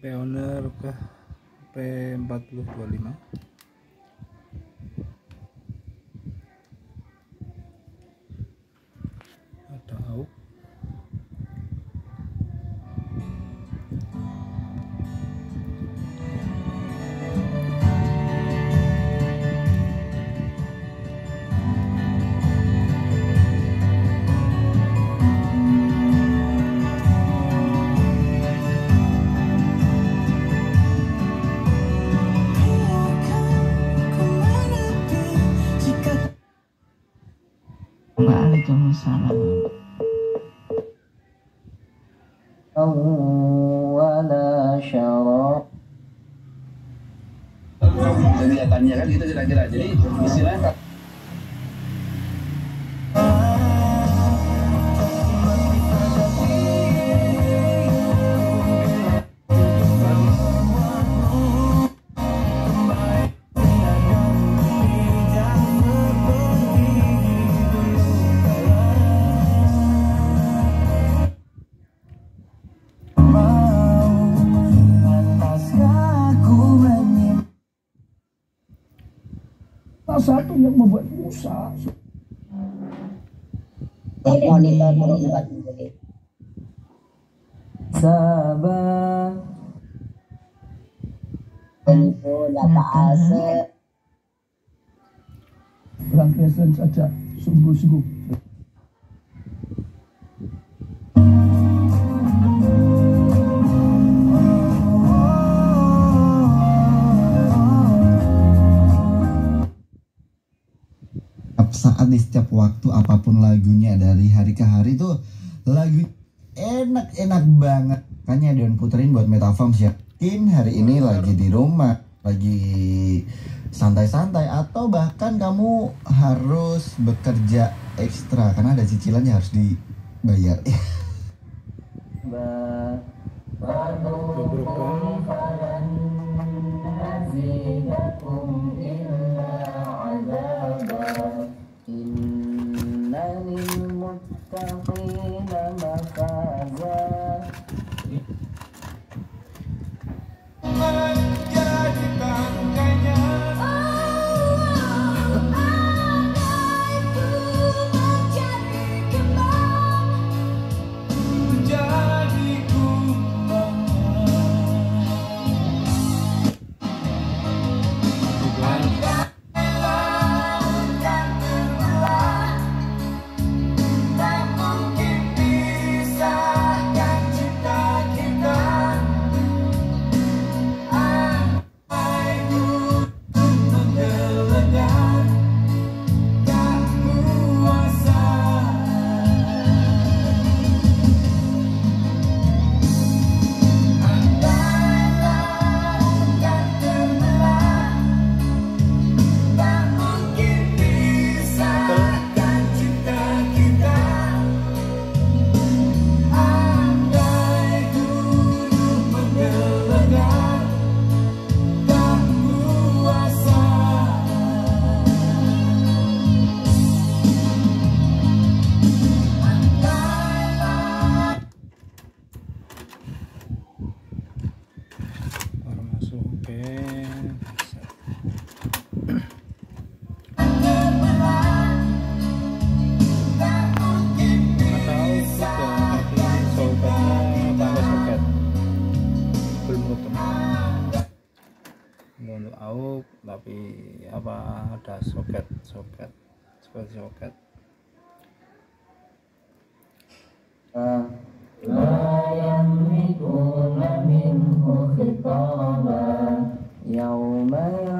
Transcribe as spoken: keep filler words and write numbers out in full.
Pioneer ke P empat nol dua lima. Ada A U K. Waalaikumsalam. Wala syara. Kegiatannya kan gitu kira-kira. Jadi istilahnya satu yang membuat Musa monitor berubah sabar tentu data aset rangkaian saja sungguh-sungguh. Saat di setiap waktu apapun lagunya dari hari ke hari tuh lagu enak-enak banget. Makanya Dewan puterin buat Metafarms ya. Mungkin hari ini lagi di rumah, lagi santai-santai, atau bahkan kamu harus bekerja ekstra karena ada cicilan yang harus dibayar. Untuk A U K tapi apa ada soket soket seperti soket. La yamlikuna minhu khitaba yawma